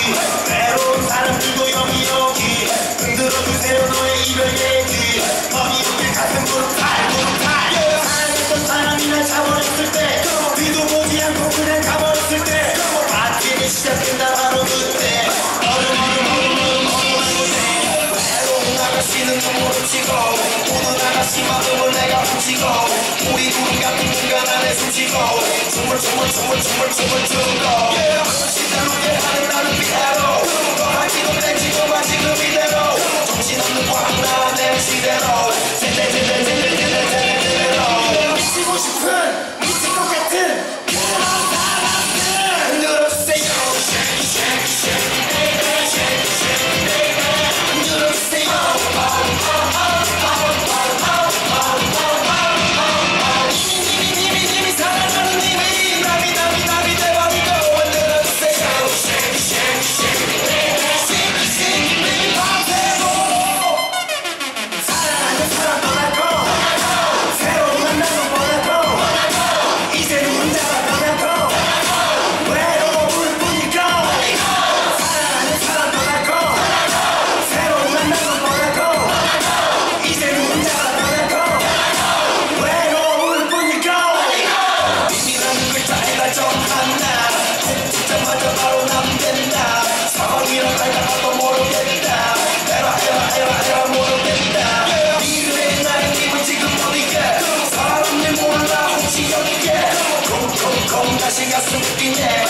외로운 사람들도 여기 흔들어주세요 너의 이별 얘기 머리 옆에 가슴 무릎 팔 사랑했던 사람이 날 잡아냈을 때 뒤도 보지 않고 그냥 가버렸을 때 파티가 시작된다 바로 그때 얼음 외로운 아가씨는 눈물을 치고 우는 아가씨 마음을 내가 훔치고 우리 구름 같은 공간 안에 숨쉬고 춤을 추고 시달롭게 하는 나는 피아노 더 할지도 땡지도 마 지금 이대로 정신없는 광나 내 시대로 제대로 미치고 싶은 미칠 것 같은 그런 사람들 흔들어주세요 님이 사랑하는 님이 나비 돼버리고 흔들어주세요 사랑하는 사람 떠나고 새로운 만남은 뻔하고 이제는 혼자가 떠나고 외로울 뿐이고 사랑하는 사람 떠나고 새로운 만남은 뻔하고 이제는 혼자가 떠나고 외로울 뿐이고 님이라는 글자에다 정한다 듣자마자 바로 남된다 상황이란 알다가도 모르겠다 에라 모르겠다 미래의 나의 님은 지금 어디게 사람들 몰라 혹시 여기게 콩콩콩 다시 가슴 뛰네